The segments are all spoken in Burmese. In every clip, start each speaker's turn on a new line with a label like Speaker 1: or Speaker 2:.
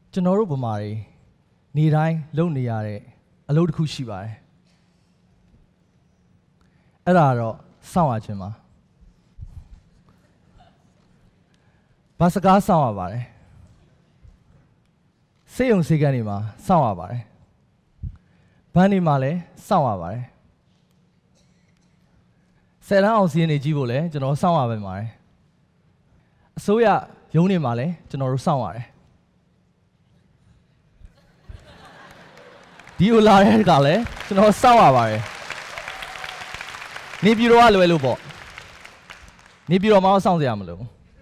Speaker 1: ကျွန်တော်တို့ဗမာတွေနေတိုင်းလုပ်နေရတဲ့အလုပ်တစ်ခုရှိပါတယ်အဲ့ဒါတော့စောင့်ရခြင်းပါဘာစကားစောင့်ရပါတယ်စေယုံစေကန်းတွေမှာစောင့်ရပါတယ်ဘန်းတွေမှာလည်းစောင့်ရပါတယ်ဆယ်တန်းအောင်စီးရင်နေကြည့်ဖို့လည်းကျွန်တော်စောင့်ရပါမယ်အစိုးရရုံးတွေမှာလည်းကျွန်တော်တို့စောင့်ရတယ်ဒီလိုလာတဲ့ကလည်းကျွန်တော်စောင့်ရပါတယ်နေပြည်တော်ကလွယ်လို့ပေါ့နေပြည်တော်မှာစောင့်စရာမလို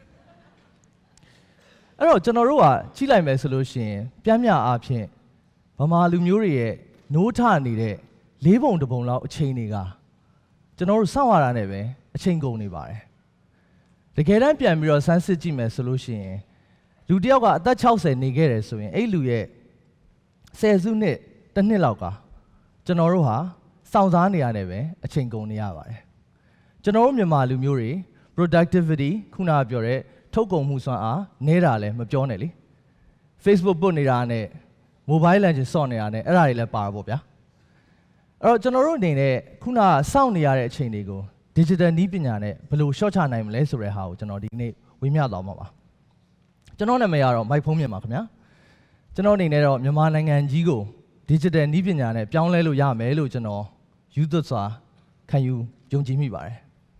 Speaker 1: အဲ့တော့ကျွန်တော်တို့ကကြည့်လိုက်မယ်ဆိုလို့ရှိရင်ပြင်းပြအားဖြင့်ဗမာလူမျိုးတွေရဲ့နိုးထနေတဲ့၄ပုံတစ်ပုံလောက်အချိန်တွေကကျွန်တော်တို့စောင့်ရတာနဲ့ပဲအချိန်ကုန်နေပါတယ်တကယ်တမ်းပြန်ပြီးတော့စမ်းစစ်ကြည့်မယ်ဆိုလို့ရှိရင်လူတစ်ယောက်ကအသက်60နေခဲ့တယ်ဆိုရင်အဲ့လူရဲ့10စုနှစ်တစ်နှစ်လောက်ကကျွန်တော်တို့ဟာစောင့်စားနေရတယ်ပဲအချိန်ကုန်နေရပါတယ်ကျွန်တော်တို့မြန်မာလူမျိုးတွေ productivity ခုနကပြောတဲ့ထုတ်ကုန်မှုစွမ်းအားနည်းတာလည်းမပြောနဲ့လေ Facebook ပုတ်နေတာနဲ့ mobile legend ဆော့နေတာနဲ့အဲ့ဒါတွေလည်းပါတာပေါ့ဗျာအဲ့တော့ကျွန်တော်တို့အနေနဲ့ခုနကစောင့်နေရတဲ့အချိန်တွေကို digital နည်းပညာနဲ့ဘယ်လို short ချနိုင်မလဲဆိုတဲ့ဟာကိုကျွန်တော်ဒီနေ့ဝေမျှသွားမှာပါကျွန်တော်နာမည်ကတော့ Phone Myint ပါခင်ဗျာကျွန်တော်အနေနဲ့တော့မြန်မာနိုင်ငံကြီးကို digital နည်းပညာနဲ့ပြောင်းလဲလို့ရမယ်လို့ကျွန်တော်ယူသွစွာခံယူယုံကြည်မိပါတယ်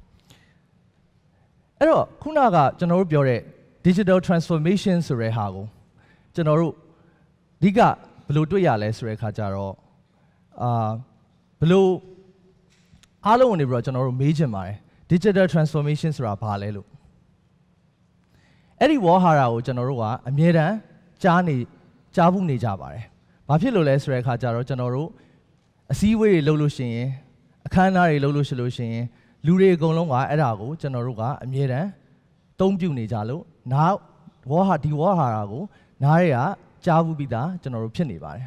Speaker 1: အဲ့တော့ခုနကကျွန်တော်တို့ပြောတဲ့ digital transformation ဆိုတဲ့ဟာကိုကျွန်တော်တို့အဓိကဘယ်လိုတွေ့ရလဲဆိုတဲ့အခါကျတော့ဘယ်လိုအားလုံးဝင်နေပြီးတော့ကျွန်တော်တို့မေးချင်ပါတယ် digital transformation ဆိုတာဘာလဲလို့အဲ့ဒီဝါဟာရကိုကျွန်တော်တို့ကအမြဲတမ်းကြားဘူးနေကြပါတယ်ဘာဖြစ်လို့လဲဆိုတဲ့အခါကျတော့ကျွန်တော်တို့အစည်းအဝေးတွေလုပ်လို့ရှိရင်အခမ်းအနားတွေလုပ်လို့ရှိရင်လူတွေအကုန်လုံးကအဲ့ဒါကိုကျွန်တော်တို့ကအမြဲတမ်းသုံးပြုနေကြလို့ဒီဝါဟာရကိုနားတွေကကြားဘူးပြီးသားကျွန်တော်တို့ဖြစ်နေပါတယ်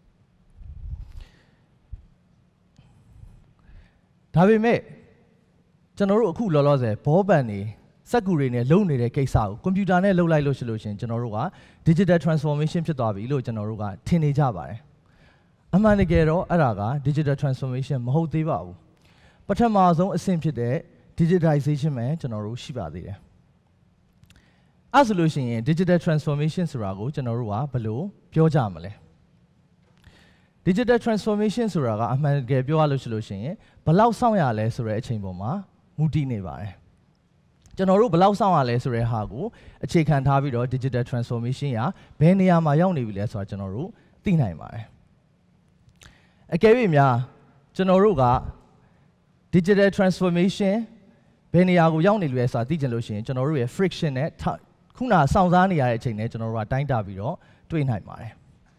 Speaker 1: ဒါပေမဲ့ကျွန်တော်တို့အခုလောလောဆယ်ဘောပန်နေစက်ကူတွေနဲ့လုပ်နေတဲ့ကိစ္စကိုကွန်ပျူတာနဲ့လုပ်လိုက်လို့ရှိရင်ကျွန်တော်တို့က digital transformation ဖြစ်သွားပြီလို့ကျွန်တော်တို့ကထင်နေကြပါတယ်အမှန်တကယ်တော့အဲ့ဒါက digital transformation မဟုတ်သေးပါဘူးပထမဆုံးအဆင့်ဖြစ်တဲ့ digitization ပဲကျွန်တော်တို့ရှိပါသေးတယ်အဲ့ဆိုလို့ရှိရင် digital transformation ဆိုတာကိုကျွန်တော်တို့ကဘယ်လိုပြောကြမလဲ digital transformation ဆိုတာကအမှန်တကယ်ပြောရလို့ရှိရင်ဘယ်လောက်စောင့်ရလဲဆိုတဲ့အချိန်ပေါ်မှာမူတည်နေပါတယ်ကျွန်တော်တို့ဘယ်လောက်စောင့်ရလဲဆိုတဲ့ဟာကိုအခြေခံထားပြီးတော့ digital transformation ကဘယ်နေရာမှာရောက်နေပြီလဲဆိုတာကျွန်တော်တို့သိနိုင်ပါတယ်အကယ်၍များကျွန်တော်တို့က digital transformation ဘယ်နေရာကိုရောက်နေလဲဆိုတာသိကြလို့ရှိရင်ကျွန်တော်တို့ရဲ့ friction နဲ့ခုနစောင့်စားနေရတဲ့အချိန်နဲ့ကျွန်တော်တို့ကတိုင်းတာပြီးတော့တွေးနိုင်ပါတယ်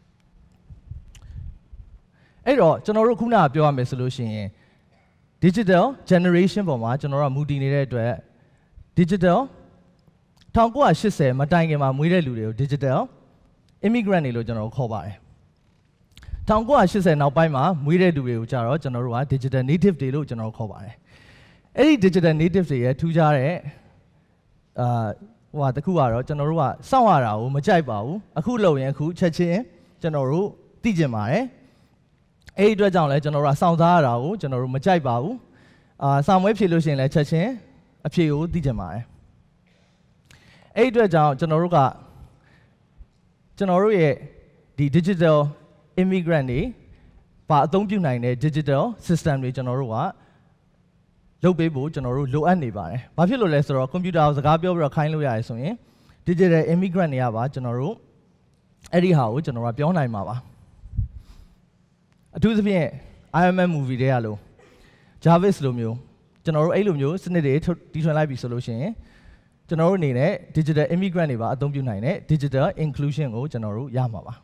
Speaker 1: အဲ့တော့ကျွန်တော်တို့ခုနကပြောရမယ်ဆိုလို့ရှိရင် digital generation ပေါ်မှာကျွန်တော်တို့ကမူတည်နေတဲ့အတွက် digital 1980မတိုင်ခင်မှာမွေးတဲ့လူတွေကို digital immigrant တွေလို့ကျွန်တော်တို့ခေါ်ပါတယ်1980နောက်ပိုင်းမှာမွေးတဲ့လူတွေကိုကြတော့ကျွန်တော်တို့က digital native တွေလို့ကျွန်တော်တို့ခေါ်ပါတယ်အဲ့ဒီ digital native တွေရဲ့ထူးခြားတဲ့တခုကတော့ကျွန်တော်တို့ကစောင့်ရတာကိုမကြိုက်ပါဘူးအခုလုပ်ရင်အခုချက်ချင်းကျွန်တော်တို့သိကျင်ပါတယ်အဲ့ဒီအတွက်ကြောင့်လည်းကျွန်တော်တို့ကစောင့်စားရတာကိုကျွန်တော်တို့မကြိုက်ပါဘူးစောင့်မွေးဖြေလို့ရှိရင်လည်းချက်ချင်းအဖြေကိုသိကျင်ပါတယ်အဲ့ဒီအတွက်ကြောင့်ကျွန်တော်တို့ရဲ့ဒီ digital immigrant တွေပါအသုံးပြုနိုင်တဲ့ digital system တွေကျွန်တော်တို့ကလုပ်ပေးဖို့ကျွန်တော်တို့လိုအပ်နေပါတယ်။ဘာဖြစ်လို့လဲဆိုတော့ကွန်ပျူတာကိုစကားပြောပြီးတော့ခိုင်းလို့ရတယ်ဆိုရင် digital immigrant တွေကပါကျွန်တော်တို့အဲ့ဒီဟာကိုကျွန်တော်တို့ပြောနိုင်မှာပါ။အထူးသဖြင့် Iron Man movie တွေကလို့ Jarvis လိုမျိုးကျွန်တော်တို့အဲ့လိုမျိုးစနစ်တွေတီထွင်လိုက်ပြီဆိုလို့ရှိရင်ကျွန်တော်တို့အနေနဲ့ digital immigrant တွေပါအသုံးပြုနိုင်တဲ့ digital inclusion ကိုကျွန်တော်တို့ရမှာပါ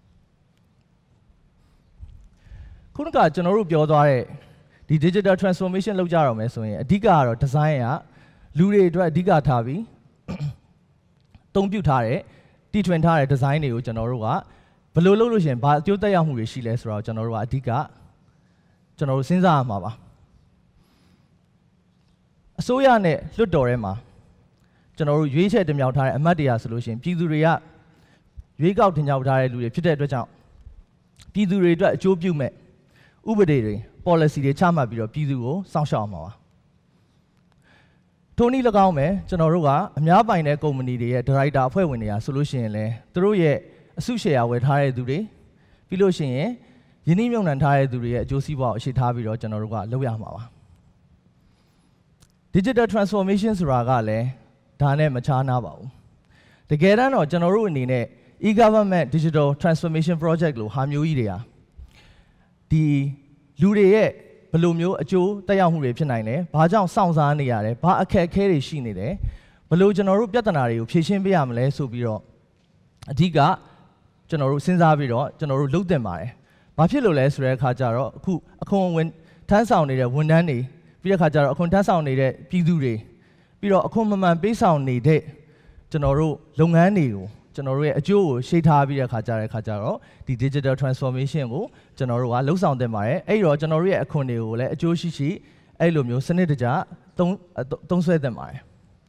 Speaker 1: ။ခုနကကျွန်တော်တို့ပြောသွားတဲ့ဒီ digital transformation လုပ်ကြတော့မယ်ဆိုရင်အဓိကကတော့ design ကလူတွေအတွက်အဓိကထားပြီးသုံးပြုထားတဲ့တီထွင်ထားတဲ့ design တွေကိုကျွန်တော်တို့ကဘယ်လိုလုပ်လို့ရှိရင်ဘာအကျိုးသက်ရောက်မှုတွေရှိလဲဆိုတော့ကျွန်တော်တို့ကအဓိကကျွန်တော်တို့စဉ်းစားရမှာပါအစိုးရနဲ့လွှတ်တော်ထဲမှာကျွန်တော်တို့ရွေးချယ်တင်မြှောက်ထားတဲ့အမတ်တရားဆိုလို့ရှိရင်ပြည်သူတွေကရွေးကောက်တင်ကြထားတဲ့လူတွေဖြစ်တဲ့အတွက်ကြောင့်ပြည်သူတွေအတွက်အကျိုးပြုမဲ့ဥပဒေတွေ policy တွေချမှတ်ပြီးတော့ပြည်သူကိုစောင့်ရှောက်အောင်ပါထိုနည်း၎င်းပဲကျွန်တော်တို့ကအများပိုင်တဲ့ကုမ္ပဏီတွေရဲ့ဒါရိုက်တာအဖွဲ့ဝင်တွေကဆိုလို့ရှိရင်လည်းသူတို့ရဲ့အစုရှယ်ယာဝယ်ထားတဲ့သူတွေပြီးလို့ရှိရင်ယင်းနှိမ့်မြုံနှံထားတဲ့သူတွေရဲ့အကျိုးစီးပွားကိုအရှိထားပြီးတော့ကျွန်တော်တို့ကလုပ်ရမှာပါ digital transformation ဆိုတာကလည်းဒါနဲ့မခြားနားပါဘူးတကယ်တမ်းတော့ကျွန်တော်တို့အနေနဲ့ e-government digital transformation project လို့ဟာမျိုးကြီးတွေဟာဒီလူတွေရဲ့ဘယ်လိုမျိုးအကျိုးတက်ရောက်မှုတွေဖြစ်နိုင်လဲဘာကြောင့်စောင့်စားနေရလဲဘာအခက်အခဲတွေရှိနေတယ်ဘယ်လိုကျွန်တော်တို့ပြဿနာတွေကိုဖြေရှင်းပေးရမလဲဆိုပြီးတော့အဓိကကျွန်တော်တို့စဉ်းစားပြီးတော့ကျွန်တော်တို့လုပ်တင်ပါတယ်ဘာဖြစ်လို့လဲဆိုတဲ့အခါကျတော့အခုအခွန်ဝင်ထမ်းဆောင်နေတဲ့ဝန်ထမ်းတွေပြီးတဲ့အခါကျတော့အခွန်ထမ်းဆောင်နေတဲ့ပြည်သူတွေပြီးတော့အခွန်မမှန်ပေးဆောင်နေတဲ့ကျွန်တော်တို့လုပ်ငန်းတွေကိုကျွန်တော်တို့ရဲ့အကျိုးကိုရှေ့ထားပြီးတဲ့အခါကျတော့ဒီ digital transformation ကိုကျွန်တော်တို့ကလှုပ်ဆောင်တင်ပါတယ်အဲ့တော့ကျွန်တော်တို့ရဲ့အခွန်တွေကိုလည်းအကျိုးရှိရှိအဲ့လိုမျိုးစနစ်တကျသုံးစွဲတင်ပါတယ်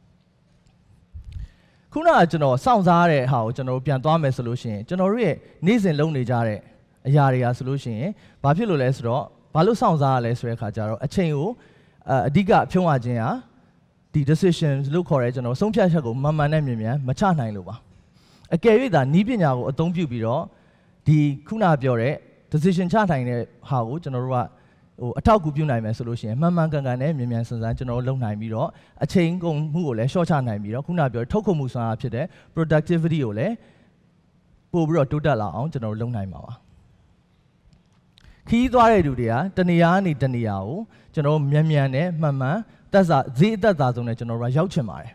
Speaker 1: ခုနကကျွန်တော်စောင့်စားတဲ့ဟာကိုကျွန်တော်တို့ပြန်သွားမယ်ဆိုလို့ရှိရင်ကျွန်တော်တို့ရဲ့နေ့စဉ်လုပ်နေကြတဲ့အရာတွေကဆိုလို့ရှိရင်ဘာဖြစ်လို့လဲဆိုတော့ဘာလို့စောင့်စားရလဲဆိုတဲ့အခါကျတော့အချိန်ကိုအဓိကဖြုံးရခြင်းဟာဒီ decision လို့ခေါ်ရဲကျွန်တော်ဆုံးဖြတ်ချက်ကိုမှန်မှန်နဲ့မြင်မြန်မချနိုင်လို့ပါအကယ်၍သာနီးပညာကိုအသုံးပြုပြီးတော့ဒီခုနပြောတဲ့ decision ချနိုင်တဲ့ဟာကိုကျွန်တော်တို့ကအထောက်အကူပြုနိုင်မယ်ဆိုလို့ရှိရင်မှန်မှန်ကန်ကန်နဲ့မြင်မြန်ဆန်ဆန်ကျွန်တော်တို့လုပ်နိုင်ပြီးတော့အချိန်ကုန်မှုကိုလည်းရှော့ချနိုင်ပြီးတော့ခုနပြောထုတ်ကုန်မှုစွမ်းအားဖြစ်တဲ့ productivity ကိုလည်းပို့ပြီးတော့တိုးတက်လာအောင်ကျွန်တော်တို့လုပ်နိုင်မှာပါခီးသွားတဲ့လူတွေကတနေရာကနေတနေရာကိုကျွန်တော်တို့မြန်နဲ့မှန်မှန်သက်သာဈေးအသက်သာဆုံးနဲ့ကျွန်တော်တို့ရောက်ချင်ပါတယ်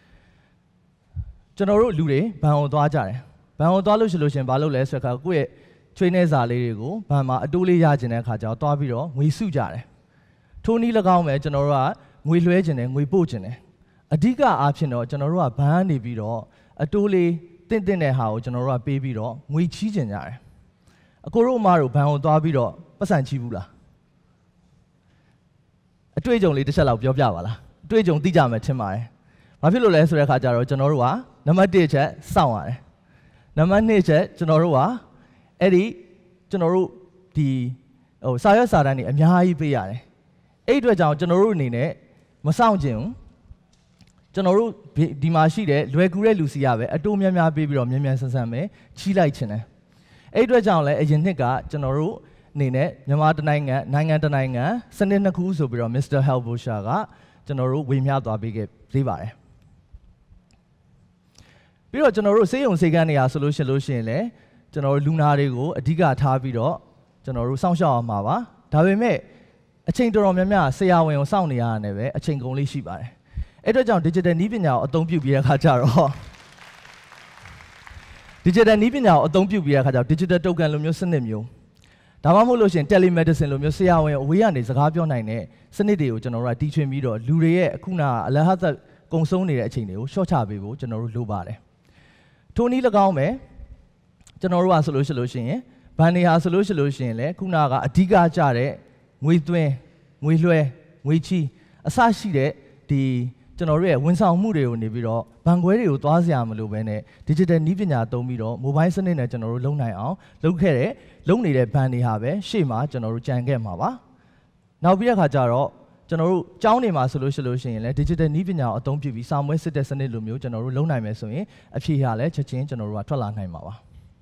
Speaker 1: ကျွန်တော်တို့လူတွေဘဏ်ကိုသွားကြတယ်ဘဏ်ကိုသွားလို့ရှိလို့ရှင်ဘာလုပ်လဲဆိုတော့ကိုယ့်ရဲ့ချွေးနှဲစာလေးတွေကိုဘဏ်မှာအတိုးလေးရကျင်တဲ့အခါကျတော့သွားပြီးတော့ငွေစုကြတယ်ထိုနည်း၎င်းပဲကျွန်တော်တို့ကငွေလွှဲကျင်တယ်ငွေပို့ကျင်တယ်အဓိကအားဖြင့်တော့ကျွန်တော်တို့ကဘဏ်ကနေပြီးတော့အတိုးလေးတင့်တဲ့ဟာကိုကျွန်တော်တို့ကပေးပြီးတော့ငွေချီးကျင်ကြတယ်အကိုတို့အမတို့ဘဏ်ကိုသွားပြီးတော့ပတ်စံချီးဘူးလားအတွေ့အကြုံလေးတစ်ချက်လောက်ပြောပြပါလားအတွေ့အကြုံသိကြမယ်ထင်ပါတယ်ဘာဖြစ်လို့လဲဆိုတဲ့အခါကျတော့ကျွန်တော်တို့ကနံပါတ်1ချက်စောင့်ရတယ်နံပါတ်2ချက်ကျွန်တော်တို့ကအဲ့ဒီကျွန်တော်တို့ဒီစာရွက်စာတမ်းတွေအများကြီးပေးရတယ်အဲ့အတွက်ကြောင့်ကျွန်တော်တို့အနေနဲ့မစောင့်ချင်ဘူးကျွန်တော်တို့ဒီမှာရှိတဲ့လွယ်ကူတဲ့လူစီရပဲအတိုးများများပေးပြီးတော့မြန်မြန်ဆန်ဆန်ပဲချီးလိုက်ချင်တယ်အဲ့အတွက်ကြောင့်လည်းအရင်နှစ်ကကျွန်တော်တို့အနေနဲ့မြန်မာတနိုင်ငံတနိုင်ငံစနစ်နှစ်ခုဆိုပြီးတော့ Mr. Helbosha ကကျွန်တော်တို့ဝေမျှသွားပေးခဲ့သေးပါတယ်ပြီးတော့ကျွန်တော်တို့စေယုံစေကန်းနေရာဆိုလို့ရှိရင်လည်းကျွန်တော်တို့လူနာတွေကိုအဓိကထားပြီးတော့ကျွန်တော်တို့စောင့်ရှောက်အောင်ပါဒါပေမဲ့အချိန်တော်များများဆရာဝန်ကိုစောင့်နေရတာနဲ့ပဲအချိန်ကုန်လေးရှိပါတယ်အဲ့အတွက်ကြောင့် digital နည်းပညာကိုအသုံးပြုပြီးတဲ့အခါကျတော့ digital နည်းပညာကိုအသုံးပြုပြီးတဲ့အခါကျတော့ digital token လိုမျိုးစနစ်မျိုးဒါမှမဟုတ်လို့ရှိရင် telemedicine လိုမျိုးဆရာဝန်အဝေးကနေစကားပြောနိုင်တဲ့စနစ်တွေကိုကျွန်တော်တို့ကတီထွင်ပြီးတော့လူတွေရဲ့အခုနကအလဟတ်ကုံဆုံးနေတဲ့အချိန်တွေကိုရှော့ချပေးဖို့ကျွန်တော်တို့လိုပါတယ်ထိုနည်း၎င်းပဲကျွန်တော်တို့ကဆိုလို့ရှိရင်ဘန်နေဟာဆိုလို့ရှိရင်လည်းခုနကအဓိကကြတဲ့ငွေသွင်းငွေလွှဲငွေချီးအစရှိတဲ့ဒီကျွန်တော်တို့ရဲ့ဝန်ဆောင်မှုတွေကိုနေပြီးတော့ဘဏ်ခွဲတွေကိုသွားစရာမလိုဘဲနဲ့ digital နည်းပညာသုံးပြီးတော့ mobile စနစ်နဲ့ကျွန်တော်တို့လုပ်နိုင်အောင်လုပ်နေတဲ့ဘဏ်တွေဟာပဲရှေ့မှာကျွန်တော်တို့ကြံခဲ့မှာပါနောက်ပြီးတဲ့အခါကျတော့ကျွန်တော်တို့ကျောင်းတွေမှာဆိုလို့ရှိရင်လည်း digital နည်းပညာကိုအသုံးပြုပြီးစာမွေးစစ်တဲ့စနစ်လိုမျိုးကျွန်တော်တို့လုပ်နိုင်မယ်ဆိုရင်အဖြေဟာလည်းချက်ချင်းကျွန်တော်တို့ကထွက်လာနိုင်မှာပါ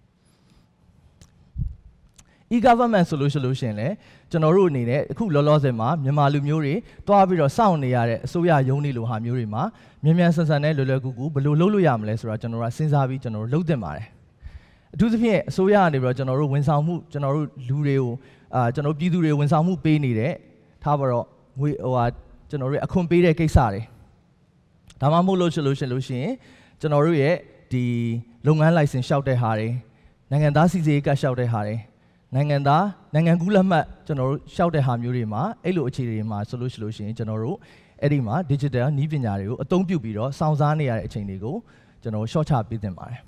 Speaker 1: e-government ဆိုလို့ရှိရင်လည်းကျွန်တော်တို့အနေနဲ့အခုလောလောဆယ်မှာမြန်မာလူမျိုးတွေတွားပြီးတော့စောင့်နေရတဲ့အစိုးရရုံးတွေလိုဟာမျိုးတွေမှာမြန်မြန်ဆန်ဆန်နဲ့လွယ်လွယ်ကူကူဘယ်လိုလုပ်လို့ရမလဲဆိုတာကျွန်တော်တို့စဉ်းစားပြီးကျွန်တော်တို့လုပ်သင့်ပါတယ်အထူးသဖြင့်အစိုးရကနေပြီးတော့ကျွန်တော်တို့ဝန်ဆောင်မှုကျွန်တော်တို့လူတွေကိုကျွန်တော်ပြည်သူတွေဝန်ဆောင်မှုပေးနေတဲ့ထားပါတော့ငွေကျွန်တော်တို့အခွန်ပေးတဲ့ကိစ္စတွေဒါမှမဟုတ်လို့ရှိရင်ကျွန်တော်တို့ရဲ့ဒီလုပ်ငန်း license လျှောက်တဲ့ဟာတွေနိုင်ငံသားစီစီကတ်လျှောက်တဲ့ဟာတွေနိုင်ငံကူးလက်မှတ်ကျွန်တော်တို့ရှောက်တဲ့ဟာမျိုးတွေမှာအဲ့လိုအခြေအနေတွေမှာဆိုလို့ရှိရင်ကျွန်တော်တို့အဲ့ဒီမှာ digital နည်းပညာတွေကိုအသုံးပြုပြီးတော့စောင့်စားနေရတဲ့အချိန်တွေကိုကျွန်တော်ရှော့ချပေးသင့်ပါတယ်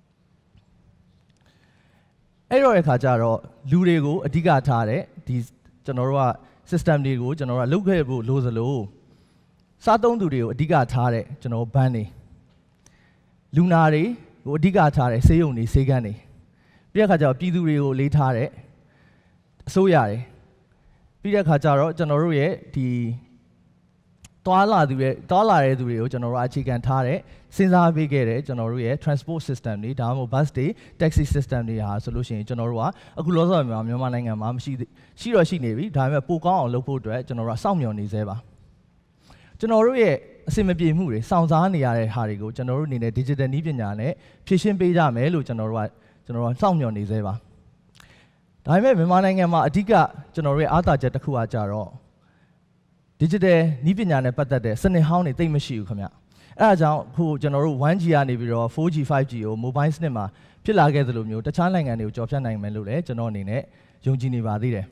Speaker 1: အဲ့တော့အခါကျတော့လူတွေကိုအဓိကထားတဲ့ဒီကျွန်တော်တို့က system တွေကိုကျွန်တော်တို့ကလုပ်ခဲ့ဖို့လိုစလို့စားသုံးသူတွေကိုအဓိကထားတဲ့ကျွန်တော်ဘဏ်တွေလူနာတွေကိုအဓိကထားတယ်ဆေးရုံတွေဆေးကန်းတွေပြီးတဲ့အခါကျတော့ပြည်သူတွေကိုလေးထားတယ်အစိုးရတယ်ပြီးတဲ့အခါကျတော့ကျွန်တော်တို့ရဲ့ဒီတွာလာတဲ့သူတွေကိုကျွန်တော်တို့အခြေခံထားတဲ့စဉ်းစားပေးခဲ့တဲ့ကျွန်တော်တို့ရဲ့ transport system တွေဒါမှမဟုတ် bus တွေ taxi system တွေဟာဆိုလို့ရှိရင်ကျွန်တော်တို့ကအခုလောလောဆယ်မြန်မာနိုင်ငံမှာရှိနေပြီဒါပေမဲ့ပိုကောင်းအောင်လုပ်ဖို့အတွက်ကျွန်တော်တို့ကစောင့်မျှော်နေသေးပါကျွန်တော်တို့ရဲ့အစင်မပြေမှုတွေစောင့်စားနေရတဲ့ဟာတွေကိုကျွန်တော်တို့အနေနဲ့ digital နည်းပညာနဲ့ဖြည့်ရှင်းပေးကြမယ်လို့ကျွန်တော်တို့စောင့်မျှော်နေသေးပါဒါပေမဲ့မြန်မာနိုင်ငံမှာအဓိကကျွန်တော်တို့ရဲ့အားသာချက်တစ်ခုကကြတော့ digital နည်းပညာနဲ့ပတ်သက်တဲ့စနစ်ဟောင်းတွေတိတ်မရှိဘူးခင်ဗျအဲ့ဒါကြောင့်အခုကျွန်တော်တို့ 1G ကနေပြီးတော့ 4G 5G ကို mobile စနစ်မှာဖြစ်လာခဲ့သလိုမျိုးတခြားနိုင်ငံတွေကိုကျော်ဖြတ်နိုင်မယ်လို့လည်းကျွန်တော်အနေနဲ့ယုံကြည်နေပါသေးတယ်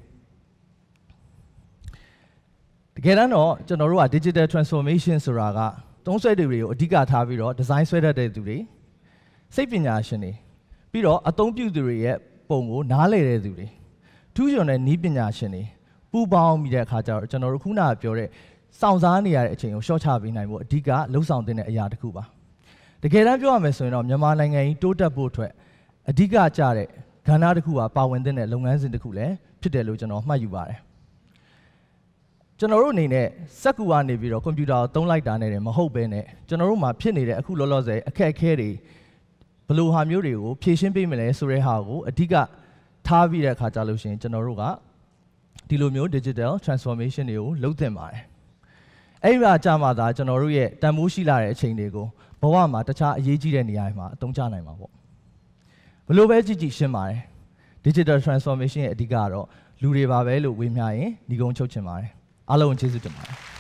Speaker 1: တကယ်တမ်းတော့ကျွန်တော်တို့က digital transformation ဆိုတာကသုံးစွဲသူတွေကိုအဓိကထားပြီးတော့ design ဆွဲတတ်တဲ့သူတွေစိတ်ပညာရှင်တွေပြီးတော့အသုံးပြုသူတွေရဲ့ပုံကိုနားလည်တဲ့သူတွေထူးချွန်တဲ့နည်းပညာရှင်တွေပူပေါင်းပြီးတဲ့အခါကျတော့ကျွန်တော်တို့ခုနကပြောတဲ့စောင့်စားနေရတဲ့အချိန်ကိုရှော့ချပေးနိုင်ဖို့အဓိကလှုပ်ဆောင်တဲ့အရာတစ်ခုပါတကယ်တမ်းပြောရမယ်ဆိုရင်တော့မြန်မာနိုင်ငံကြီးတိုးတက်ဖို့အတွက်အဓိကကျတဲ့ကဏ္ဍတစ်ခုကပါဝင်တဲ့လုပ်ငန်းစဉ်တစ်ခုလည်းဖြစ်တယ်လို့ကျွန်တော်မှတ်ယူပါတယ်ကျွန်တော်တို့အနေနဲ့စက်ကူကနေပြီးတော့ကွန်ပျူတာကိုသုံးလိုက်တာနဲ့မဟုတ်ဘဲနဲ့ကျွန်တော်တို့မှာဖြစ်နေတဲ့အခုလောလောဆယ်အခက်အခဲတွေဘယ်လိုဟာမျိုးတွေကိုဖြည့်ရှင်းပေးမလဲဆိုတဲ့ဟာကိုအဓိကထားပြီးတဲ့အခါကြလို့ရှိရင်ကျွန်တော်တို့ကဒီလိုမျိုး digital transformation တွေကိုလုပ်သင့်ပါတယ်အဲ့ဒီအကြမှာသာကျွန်တော်တို့ရဲ့တန်ဖိုးရှိလာတဲ့အချိန်တွေကိုဘဝမှာတခြားအရေးကြီးတဲ့နေရာတွေမှာအသုံးချနိုင်မှာပေါ့ဘလို့ပဲကြည့်ရှင်းပါတယ် digital transformation ရဲ့အဓိကတော့လူတွေပါပဲလို့ဝေမျှရင်ညီကုန်းချုပ်ချင်ပါတယ်အားလုံးကျေးဇူးတင်ပါတယ်